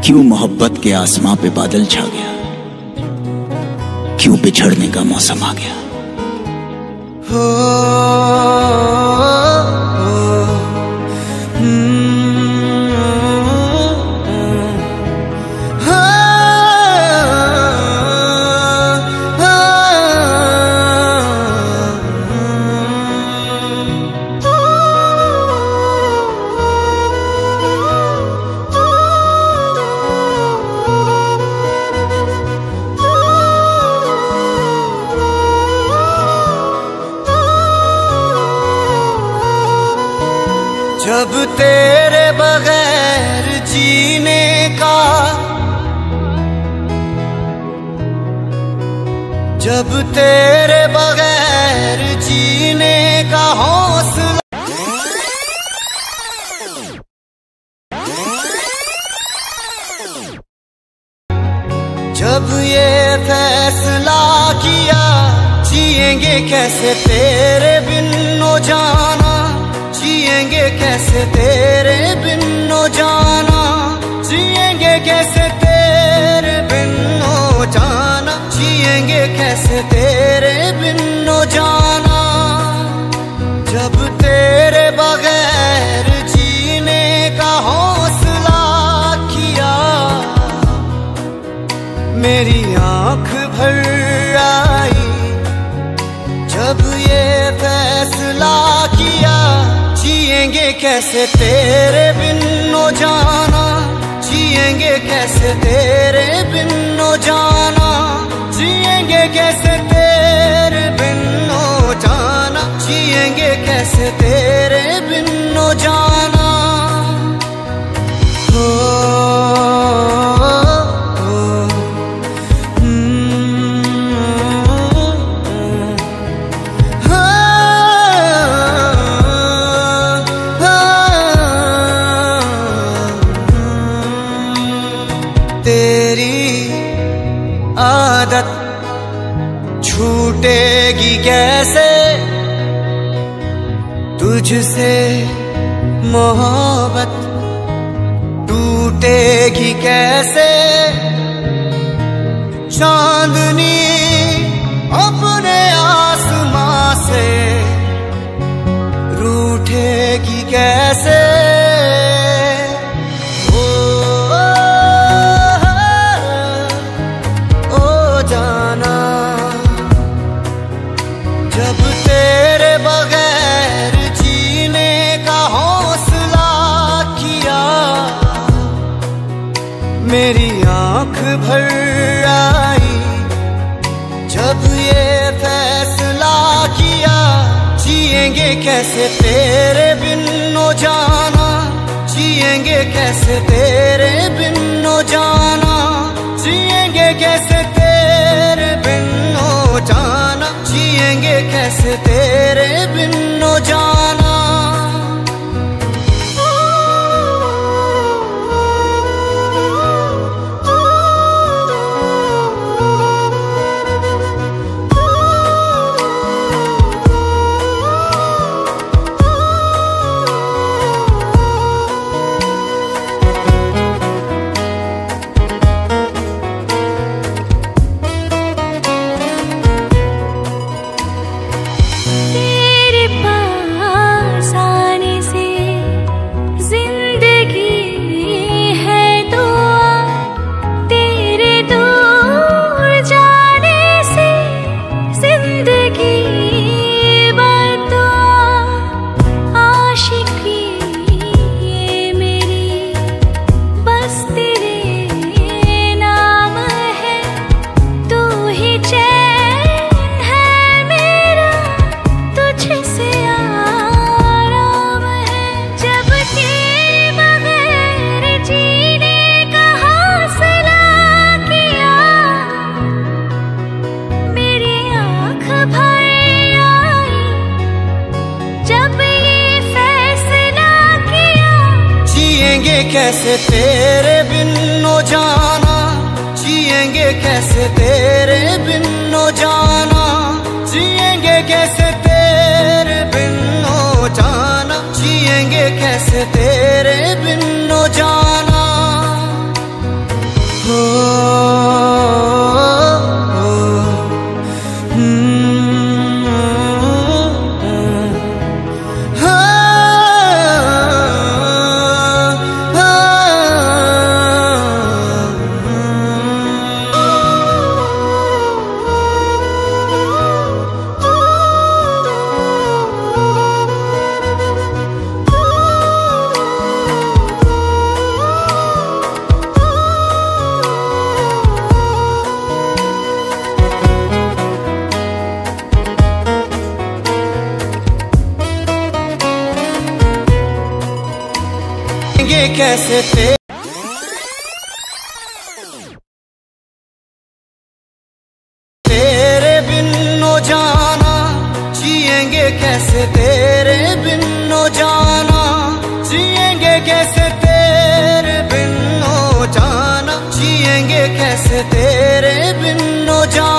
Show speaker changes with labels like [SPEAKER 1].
[SPEAKER 1] क्यों मोहब्बत के आसमां पे बादल छा गया, क्यों बिछड़ने का मौसम आ गया।
[SPEAKER 2] जब तेरे बगैर जीने का, जब तेरे बगैर जीने का हौसला, जब ये फैसला किया जिएंगे कैसे तेरे बिन ओ जाना, जिएंगे कैसे तेरे बिन ओ जाना, जिएंगे कैसे तेरे बिन ओ जाना, जिएंगे कैसे तेरे बिन ओ जाना। जब तेरे बगैर जीने का हौसला किया, मेरी आंख भर आई। जब ये फैसला किया जिएंगे कैसे तेरे बिन ओ जाना, जिएंगे कैसे तेरे बिन ओ जाना, जिएंगे कैसे तेरे बिन ओ जाना, जिएंगे कैसे तेरे बिन ओ जाना। तेरी आदत छूटेगी कैसे, तुझसे मोहब्बत टूटेगी कैसे, चांदनी अपने आसमां से रूठेगी कैसे। जब तेरे बगैर जीने का हौसला किया, मेरी आंख भर आई। जब ये फैसला किया जिएंगे कैसे तेरे बिन ओ जाना, जिएंगे कैसे तेरे बिन ओ जाना, जिएंगे कैसे तेरे बिन ओ जाना, जिएंगे कैसे तेरे बिन ओ जाना। जिएंगे कैसे तेरे बिन ओ जाना, जिएंगे कैसे तेरे बिन ओ जाना, जिएंगे कैसे तेरे बिन ओ जाना, जिएंगे कैसे तेरे बिन ओ जाना। कैसे तेरे बिन ओ जाना, जिएंगे कैसे तेरे बिन ओ जाना, जिएंगे कैसे तेरे बिन ओ जाना, जिएंगे कैसे तेरे बिन ओ जाना।